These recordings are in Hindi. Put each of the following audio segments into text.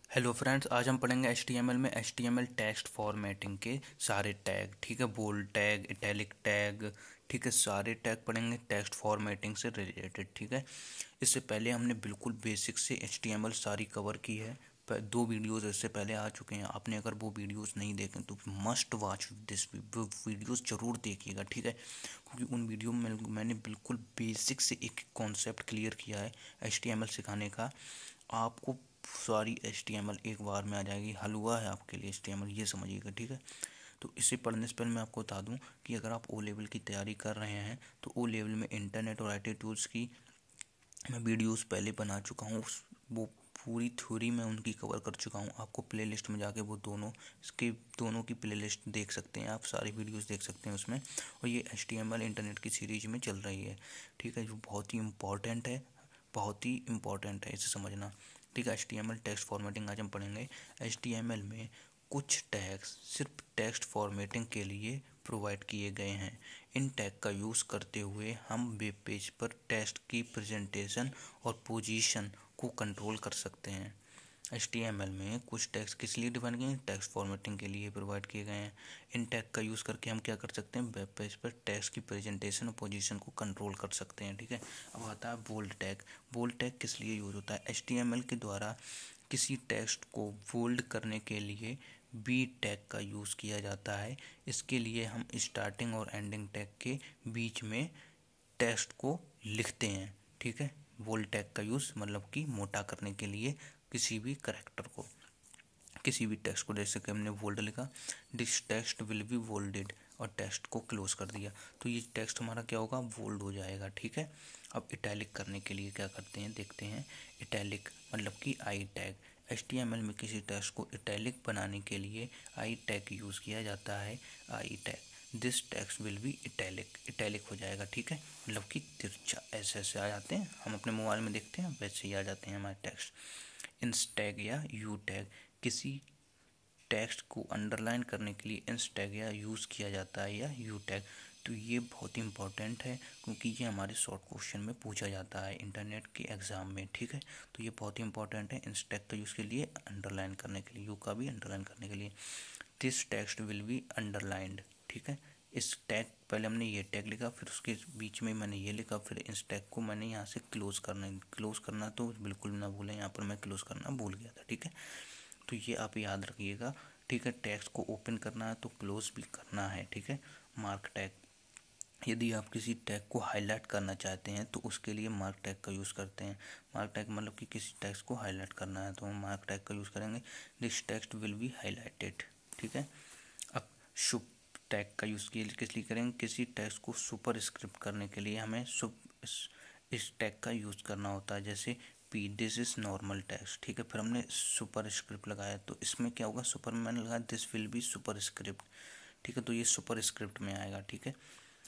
हेलो फ्रेंड्स, आज हम पढ़ेंगे HTML में HTML टेक्स्ट फॉर्मेटिंग के सारे टैग। ठीक है, बोल्ड टैग, इटैलिक टैग, ठीक है, सारे टैग पढ़ेंगे टेक्स्ट फॉर्मेटिंग से रिलेटेड। ठीक है, इससे पहले हमने बिल्कुल बेसिक से HTML सारी कवर की है। दो वीडियोस इससे पहले आ चुके हैं। आपने अगर वो वीडियोस नहीं देखे तो मस्ट वॉच दिस वीडियोस जरूर देखिएगा। ठीक है, क्योंकि उन वीडियो में मैंने बिल्कुल बेसिक से एक कॉन्सेप्ट क्लियर किया है HTML सिखाने का। आपको सारी HTML एक बार में आ जाएगी। हलवा है आपके लिए HTML, ये समझिएगा। ठीक है, तो इसे पढ़ने से पहले मैं आपको बता दूं कि अगर आप ओ लेवल की तैयारी कर रहे हैं तो ओ लेवल में इंटरनेट और IT टूल्स की मैं वीडियोस पहले बना चुका हूँ। वो पूरी थ्योरी में उनकी कवर कर चुका हूँ। आपको प्लेलिस्ट में जाके वो दोनों इसके दोनों की प्लेलिस्ट देख सकते हैं, आप सारी वीडियोस देख सकते हैं उसमें। और ये HTML इंटरनेट की सीरीज में चल रही है। ठीक है, जो बहुत ही इम्पॉर्टेंट है, बहुत ही इम्पॉर्टेंट है, इसे समझना। ठीक है, HTML टेक्स्ट फॉर्मेटिंग आज हम पढ़ेंगे। HTML में कुछ टैग्स सिर्फ टेक्स्ट फॉर्मेटिंग के लिए प्रोवाइड किए गए हैं। इन टैग का यूज़ करते हुए हम वेब पेज पर टेक्स्ट की प्रेजेंटेशन और पोजीशन को कंट्रोल कर सकते हैं। HTML में कुछ टैग्स किस लिए डिफाइन किए हैं? टेक्स्ट फॉर्मेटिंग के लिए प्रोवाइड किए गए हैं। इन टैग का यूज़ करके हम क्या कर सकते हैं? वेब पेज पर टेक्स्ट की प्रेजेंटेशन और पोजीशन को कंट्रोल कर सकते हैं। ठीक है, अब आता है बोल्ड टैग। बोल्ड टैग किस लिए यूज़ होता है? HTML के द्वारा किसी टेक्स्ट को बोल्ड करने के लिए बी टैग का यूज़ किया जाता है। इसके लिए हम स्टार्टिंग और एंडिंग टैग के बीच में टेक्स्ट को लिखते हैं। ठीक है, बोल्ड टैग का यूज़ मतलब कि मोटा करने के लिए किसी भी करैक्टर को, किसी भी टेक्स्ट को, जैसे कि हमने बोल्ड लिखा, this text will be bolded, और टेक्स्ट को क्लोज कर दिया तो ये टेक्स्ट हमारा क्या होगा? बोल्ड हो जाएगा। ठीक है, अब इटैलिक करने के लिए क्या करते हैं देखते हैं। इटैलिक मतलब कि आई टैग। HTML में किसी टेक्स्ट को इटैलिक बनाने के लिए आई टैग यूज़ किया जाता है। I tag, this text will be italic, italic हो जाएगा। ठीक है, मतलब कि तिरछा ऐसे ऐसे आ जाते हैं, हम अपने मोबाइल में देखते हैं वैसे ही आ जाते हैं हमारे टेक्स्ट। इंस टैग या यू टैग, किसी टेक्स्ट को अंडरलाइन करने के लिए इंस टैग या यूज़ किया जाता है, या यू टैग। तो ये बहुत ही इंपॉर्टेंट है क्योंकि ये हमारे शॉर्ट क्वेश्चन में पूछा जाता है इंटरनेट के एग्ज़ाम में। ठीक है, तो ये बहुत ही इंपॉर्टेंट है। इंस टैग का यूज़ के लिए अंडरलाइन करने के लिए, यू का भी अंडरलाइन करने के लिए। This text will be underlined. ठीक है, इस टैग, पहले हमने ये टैग लिखा, फिर उसके बीच में मैंने ये लिखा, फिर इस टैग को मैंने यहाँ से क्लोज करना तो बिल्कुल ना भूलें, यहाँ पर मैं क्लोज करना भूल गया था। ठीक है, तो ये आप याद रखिएगा। ठीक है, टेक्स्ट को ओपन करना है तो क्लोज भी करना है। ठीक है, मार्क टैग, यदि आप किसी टैग को हाईलाइट करना चाहते हैं तो उसके लिए मार्क टैग का यूज़ करते हैं। मार्क टैग मतलब कि किसी टेक्स्ट को हाईलाइट करना है तो हम मार्क टैग का यूज़ करेंगे। This text will be highlighted. ठीक है, अब शुभ टैग का यूज़ किस लिए करेंगे? किसी टेक्स्ट को सुपर स्क्रिप्ट करने के लिए हमें इस टैग का यूज़ करना होता है। जैसे P, this is normal text. ठीक है, फिर हमने सुपर स्क्रिप्ट लगाया तो इसमें क्या होगा? सुपर में मैंने लगाया this will be superscript. ठीक है, तो ये सुपर स्क्रिप्ट में आएगा। ठीक है,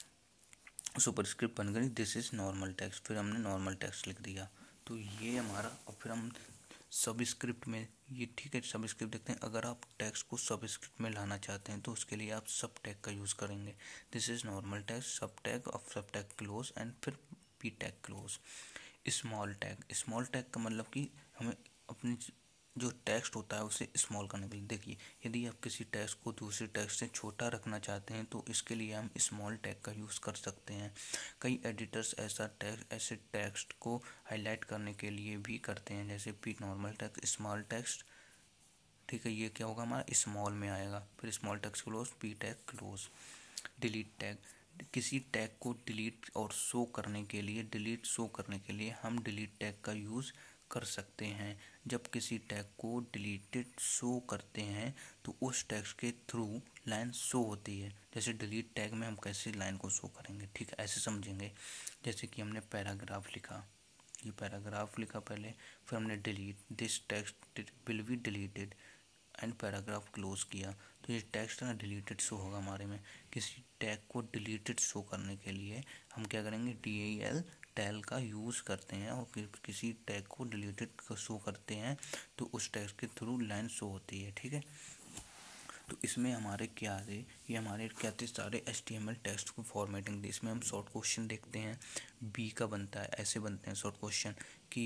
सुपर स्क्रिप्ट बन गई दिस इज नॉर्मल टेक्स्ट, फिर हमने नॉर्मल टेक्स्ट लिख दिया तो ये हमारा। और फिर हम सब स्क्रिप्ट में ये, ठीक है, सब स्क्रिप्ट देखते हैं। अगर आप टेक्स्ट को सब स्क्रिप्ट में लाना चाहते हैं तो उसके लिए आप सब टैग का यूज़ करेंगे। This is normal text, sub tag और सब टैग क्लोज, एंड फिर P tag close. Small tag, small tag का मतलब कि हमें अपनी जो टेक्स्ट होता है उसे स्मॉल करने के लिए, देखिए, यदि आप किसी टेक्स्ट को दूसरे टेक्स्ट से छोटा रखना चाहते हैं तो इसके लिए हम स्मॉल टैग का यूज़ कर सकते हैं। कई एडिटर्स ऐसे टेक्स्ट को हाईलाइट करने के लिए भी करते हैं, जैसे P normal text, small text. ठीक है, ये क्या होगा? हमारा स्मॉल में आएगा, फिर small text close, P tag close. Delete tag, किसी टैग को डिलीट और शो करने के लिए, डिलीट शो करने के लिए हम डिलीट टैग का यूज़ कर सकते हैं। जब किसी टैग को डिलीटेड शो करते हैं तो उस टेक्स्ट के थ्रू लाइन शो होती है। जैसे डिलीट टैग में हम कैसे लाइन को शो करेंगे, ठीक है, ऐसे समझेंगे। जैसे कि हमने पैराग्राफ लिखा, ये पैराग्राफ लिखा पहले, फिर हमने delete, this text will be deleted, and paragraph close किया तो ये टेक्स्ट ना डिलीटेड शो होगा हमारे में। किसी टैग को डिलीटेड शो करने के लिए हम क्या करेंगे? टैल का यूज़ करते हैं, और किसी टैग को डिलीटेड शो करते हैं तो उस टैग के थ्रू लाइन शो होती है। ठीक है, तो इसमें हमारे क्या है, ये हमारे क्या थे? सारे HTML टेक्स्ट को फॉर्मेटिंग थी। इसमें हम शॉर्ट क्वेश्चन देखते हैं, बी का बनता है, ऐसे बनते हैं शॉर्ट क्वेश्चन कि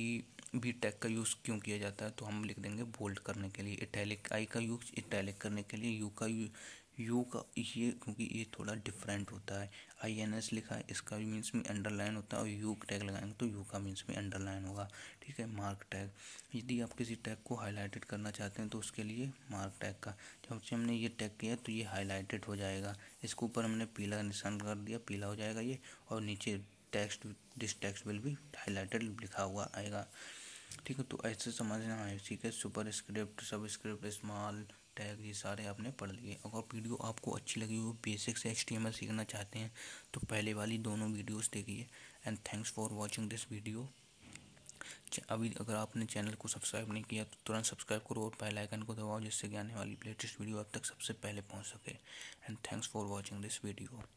बी टैग का यूज़ क्यों किया जाता है, तो हम लिख देंगे बोल्ड करने के लिए। इटैलिक आई का यूज़ इटैलिक करने के लिए। यू का ये क्योंकि ये थोड़ा डिफरेंट होता है। INS लिखा है, इसका मीन्स में अंडरलाइन होता है, और यू टैग लगाएंगे तो यू का मीन्स में अंडरलाइन होगा। ठीक है, मार्क टैग, यदि आप किसी टैग को हाईलाइटेड करना चाहते हैं तो उसके लिए मार्क टैग का, जब से हमने ये टैग किया तो ये हाईलाइटेड हो जाएगा। इसके ऊपर हमने पीला निशान कर दिया, पीला हो जाएगा ये, और नीचे text this text will be highlighted लिखा हुआ आएगा। ठीक है, तो ऐसे समझना है। ठीक है, superscript, subscript, small tag, ये सारे आपने पढ़ लिए। अगर वीडियो आपको अच्छी लगी हो, बेसिक से HTML सीखना चाहते हैं, तो पहले वाली दोनों वीडियोस देखिए। And thanks for watching this video. अभी अगर आपने चैनल को सब्सक्राइब नहीं किया तो तुरंत सब्सक्राइब करो और बेल आइकन को दबाओ, जिससे कि आने वाली लेटेस्ट वीडियो आप तक सबसे पहले पहुंच सके। And thanks for watching this video.